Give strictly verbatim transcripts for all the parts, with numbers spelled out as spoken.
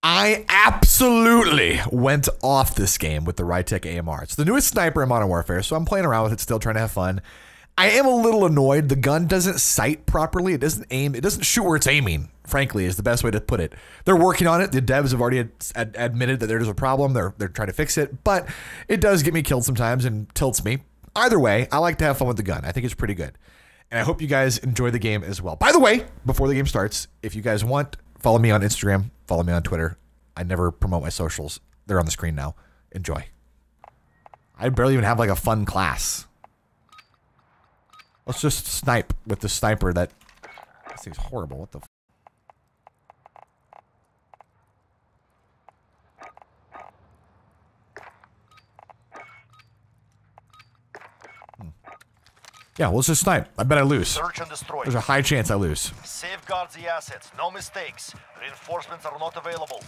I absolutely went off this game with the Rytec A M R. It's the newest sniper in Modern Warfare, so I'm playing around with it, still trying to have fun. I am a little annoyed. The gun doesn't sight properly. It doesn't aim. It doesn't shoot where it's aiming, frankly, is the best way to put it. They're working on it. The devs have already ad ad admitted that there's a problem. They're, they're trying to fix it, but it does get me killed sometimes and tilts me. Either way, I like to have fun with the gun. I think it's pretty good. And I hope you guys enjoy the game as well. By the way, before the game starts, if you guys want, follow me on Instagram, follow me on Twitter. I never promote my socials. They're on the screen now. Enjoy. I barely even have like a fun class. Let's just snipe with the sniper that... This thing's horrible. What the f... Hmm. Yeah, well, let's just snipe. I bet I lose. Search and destroy. There's a high chance I lose. Safeguard the assets. No mistakes. Reinforcements are not available.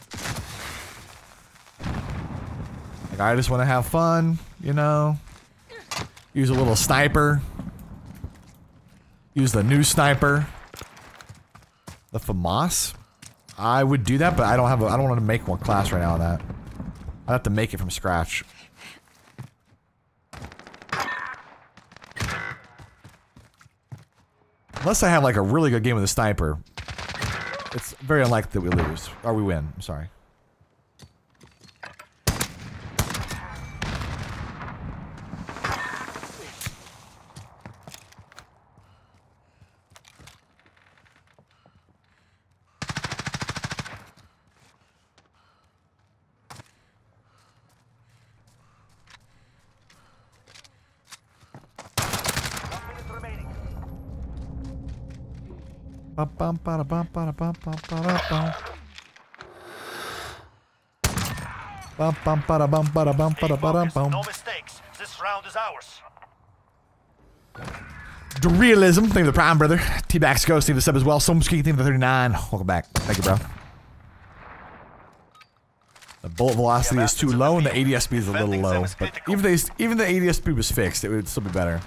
Like, I just want to have fun, you know? Use a little sniper. Use the new sniper. The FAMAS. I would do that, but I don't have a, I don't want to make one class right now on that. I have to make it from scratch. Unless I have like a really good game with a sniper, it's very unlikely that we lose. Or we win, I'm sorry. Bum bum bada bum bada bum bum bada bum. Bum bum bada bum bada bum bada bada bum. No mistakes. This round is ours. The realism. Thank you for the Prime, brother. T-Bax Ghost, thank you for the sub as well. So much thank you for the thirty-nine. Welcome back. Thank you, bro. The bullet velocity is too low and the A D S speed is a little low. But even they, even the A D S speed was fixed, it would still be better.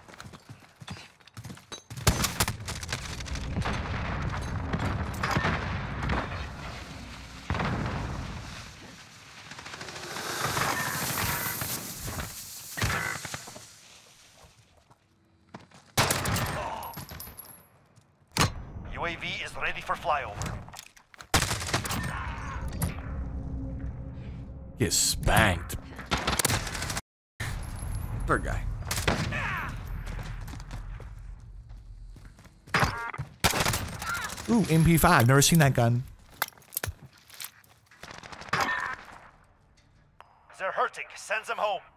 U A V is ready for flyover. Get spanked. Third guy. Ooh, M P five. Never seen that gun. They're hurting. Send them home.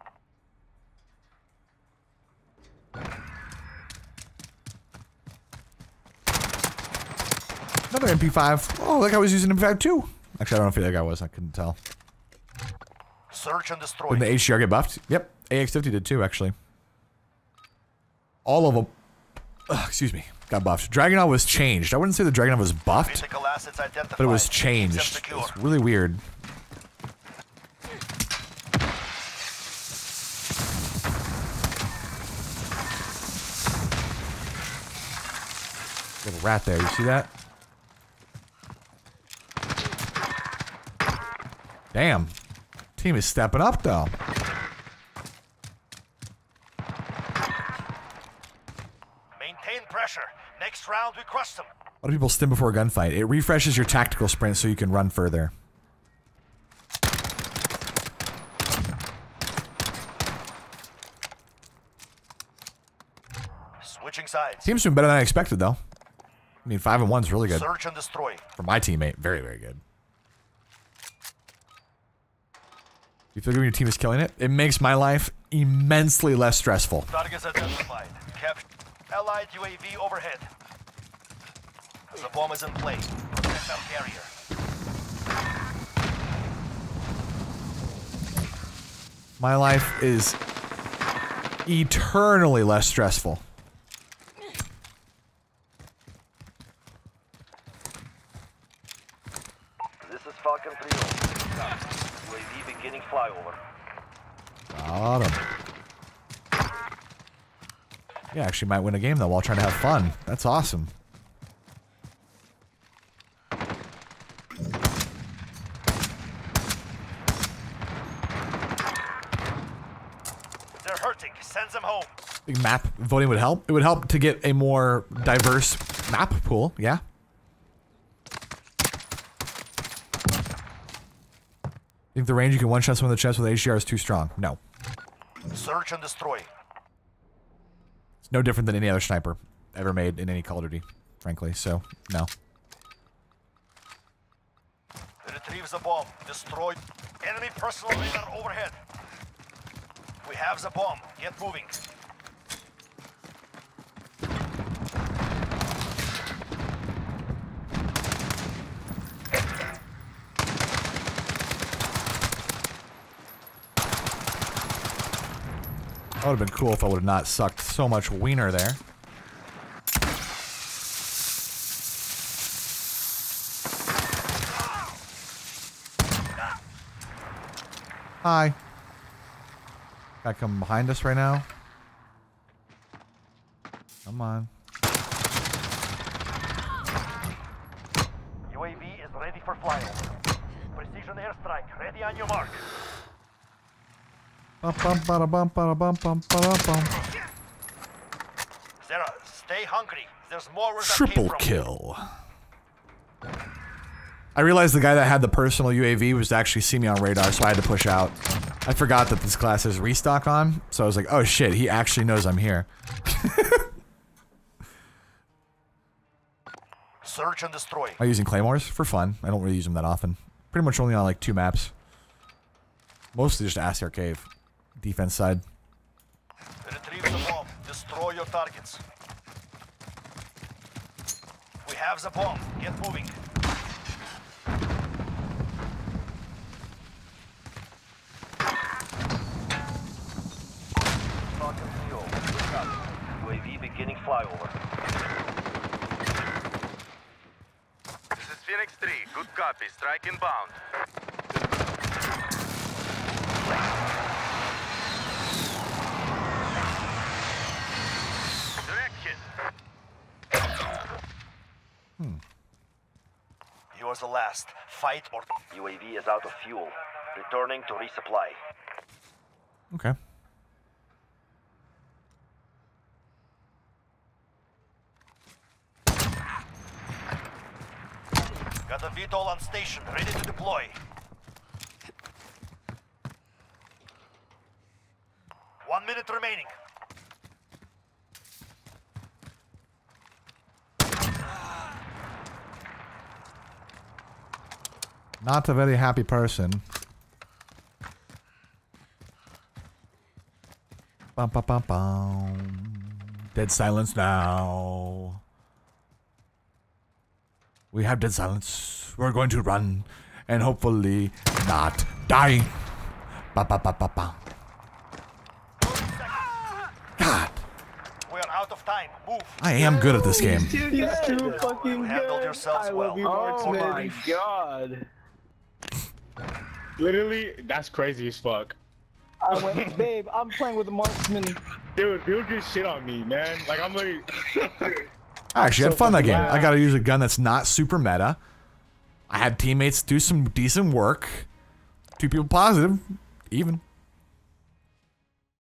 Another M P five. Oh, that guy was using M P five too. Actually, I don't know if that guy was. I couldn't tell. Search and destroy. Did the H D R get buffed? Yep. A X fifty did too, actually. All of them. Ugh, excuse me. Got buffed. Dragunov was changed. I wouldn't say the Dragunov was buffed, but it was changed. It's really weird. Little rat there. You see that? Damn. Team is stepping up, though. Maintain pressure. Next round, we crush them. A lot of people stim before a gunfight. It refreshes your tactical sprint so you can run further. Switching sides. Team's doing better than I expected, though. I mean, five and one is really good. Search and destroy. For my teammate, very, very good. You feel good when your team is killing it? It makes my life immensely less stressful. Targets identified. Capture. Allied U A V overhead. The bomb is in play. Protect our carrier. My life is eternally less stressful. This is Falcon three. U A V beginning flyover. Got him. Yeah, actually might win a game though while trying to have fun. That's awesome. reporting. Send them home. I think map voting would help. It would help to get a more diverse map pool. Yeah. Think the range you can one-shot someone in the chest with H D R is too strong? No. Search and destroy. It's no different than any other sniper ever made in any Call of Duty, frankly, so, no. Retrieve the bomb. Destroy. Enemy personal radar overhead. We have the bomb. Get moving. That would have been cool if I would have not sucked so much wiener there. Hi. Guy coming behind us right now. Come on. U A V is ready for flyover. Precision airstrike ready on your mark. Bum, bum, bada, bum, bada, bum, bum, bada, bum. Sarah, stay hungry. There's more where that Triple came from. kill. I realized the guy that had the personal U A V was to actually see me on radar, so I had to push out. I forgot that this class has restock on, so I was like, oh shit, he actually knows I'm here. Search and destroy. I'm using claymores for fun. I don't really use them that often. Pretty much only on like two maps. Mostly just Askar Cave. Defense side. Retrieve the bomb. Destroy your targets. We have the bomb. Get moving. U A V beginning flyover. This is Phoenix three. Good copy. Strike inbound. Hmm. You are the last. Fight or... U A V is out of fuel. Returning to resupply. Okay. Got a V TOL on station, ready to deploy. One minute remaining. Not a very happy person. Bum, bum, bum, bum. Dead silence now. We have dead silence. We're going to run and hopefully not die. Ba, ba, ba, ba, ba. God. We are out of time. Move. I am good at this game. Dude, he's too fucking You handled good. yourselves I well. love you, Oh Marksman. my god. Literally, that's crazy as fuck. I went, babe, I'm playing with a marksman. Dude, people just shit on me, man. Like, I'm like... I actually had So fun that fucking game. loud. I got to use a gun that's not super meta. I had teammates do some decent work. Two people positive, even.